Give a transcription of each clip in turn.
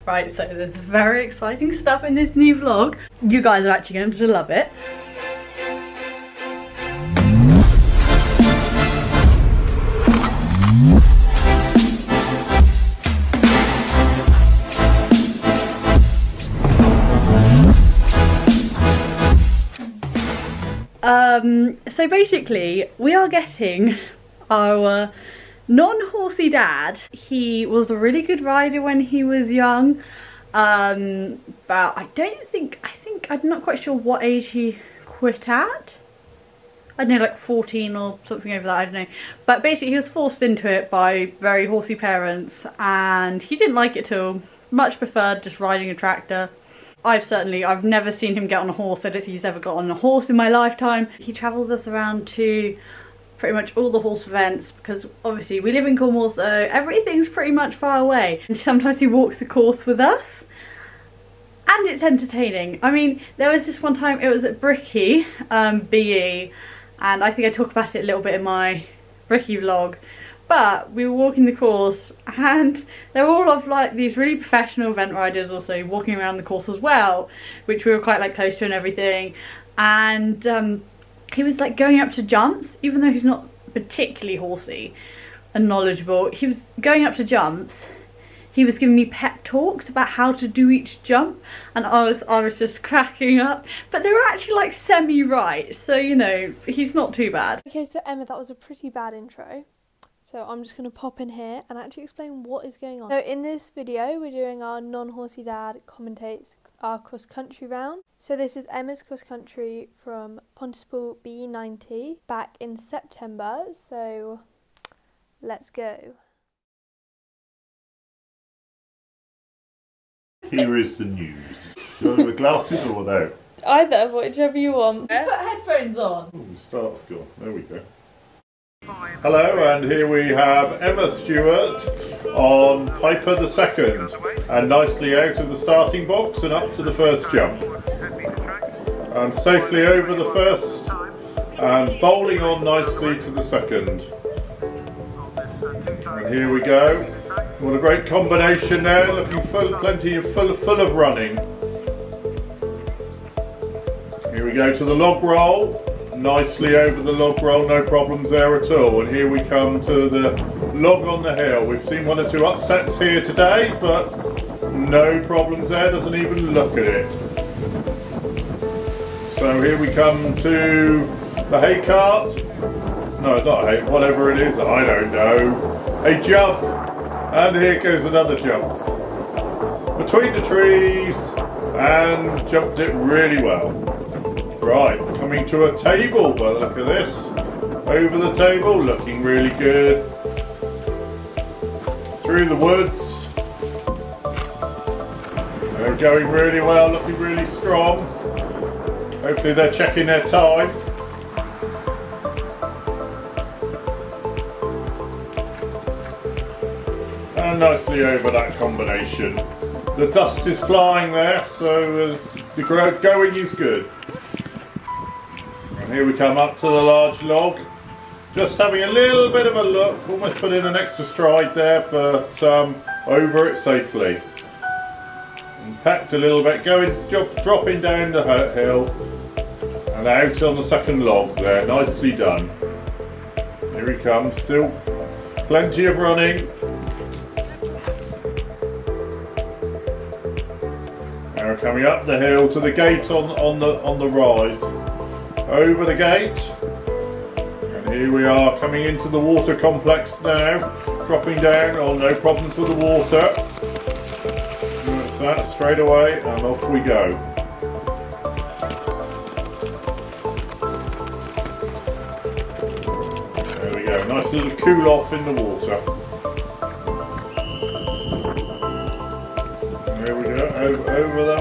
Right, so there's very exciting stuff in this new vlog. You guys are actually going to love it. So basically, we are getting our non-horsey dad. He was a really good rider when he was young, but I'm not quite sure what age he quit at. I don't know, like 14 or something over that, I don't know. But basically he was forced into it by very horsey parents and he didn't like it at all. Much preferred just riding a tractor. I've never seen him get on a horse. I don't think he's ever got on a horse in my lifetime. He travels us around to pretty much all the horse events because obviously we live in Cornwall, so everything's pretty much far away. And sometimes he walks the course with us and it's entertaining. I mean, there was this one time, it was at Bricky BE, and I think I talk about it a little bit in my Bricky vlog. But we were walking the course and they're all of like these really professional event riders also walking around the course as well, which we were quite like close to and everything. And he was like going up to jumps, even though he's not particularly horsey and knowledgeable. He was going up to jumps. He was giving me pep talks about how to do each jump, and I was just cracking up. But they were actually like semi-right, so you know, he's not too bad. Okay, so Emma, that was a pretty bad intro. So I'm just going to pop in here and actually explain what is going on. So in this video, we're doing our non-horsey dad commentates our cross-country round. So this is Emma's cross-country from Pontispool BE90 back in September. So let's go. Here is the news. Do you want with glasses or without? Either, whichever you want. Put headphones on. Ooh, start's gone. There we go. Hello, and here we have Emma Stuart on Piper the second, and nicely out of the starting box and up to the first jump. And safely over the first and bowling on nicely to the second. And here we go. What a great combination there, looking full of running. Here we go to the log roll. Nicely over the log roll, no problems there at all. And here we come to the log on the hill. We've seen one or two upsets here today, but no problems there, doesn't even look at it. So here we come to the hay cart. No, it's not a hay, whatever it is, I don't know. A jump, and here goes another jump. Between the trees, and jumped it really well. Right, coming to a table by the look of this. Over the table, looking really good. Through the woods. They're going really well, looking really strong. Hopefully they're checking their time. And nicely over that combination. The dust is flying there, so the going is good. And here we come up to the large log. Just having a little bit of a look, almost put in an extra stride there, but over it safely. And packed a little bit, dropping down the hill and out on the second log there, nicely done. Here he comes, still plenty of running. Now coming up the hill to the gate on the rise. Over the gate, and here we are coming into the water complex now, dropping down, oh no problems with the water. That's that, straight away, and off we go. There we go, nice little cool off in the water. There we go, over that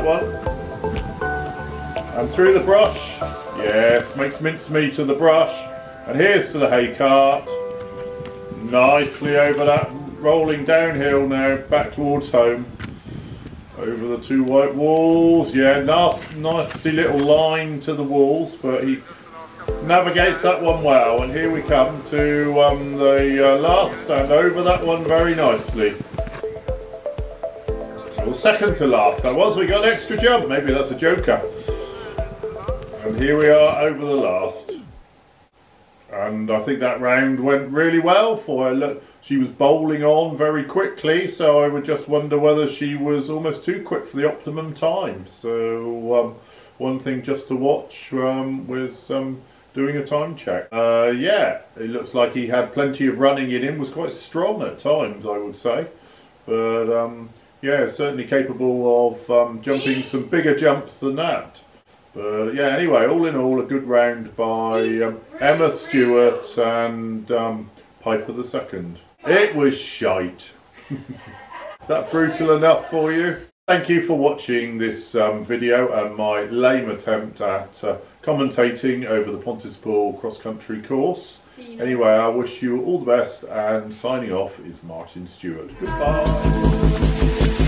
one. And through the brush. Yes, makes mincemeat of the brush. And here's to the hay cart. Nicely over that, rolling downhill now, back towards home. Over the two white walls. Yeah, nasty little line to the walls, but he navigates that one well. And here we come to the last, and over that one very nicely. Well, second to last that was. We got an extra jump. Maybe that's a joker. And here we are over the last. And I think that round went really well for her. Look, she was bowling on very quickly, so I would just wonder whether she was almost too quick for the optimum time. So one thing just to watch was doing a time check. Yeah, it looks like he had plenty of running in him, was quite strong at times, I would say. But yeah, certainly capable of jumping some bigger jumps than that. But yeah, anyway, all in all, a good round by Emma Stuart and Piper the second. It was shite. Is that brutal enough for you? Thank you for watching this video and my lame attempt at commentating over the Pontispool cross-country course. Anyway, I wish you all the best, and signing off is Martin Stuart. Goodbye.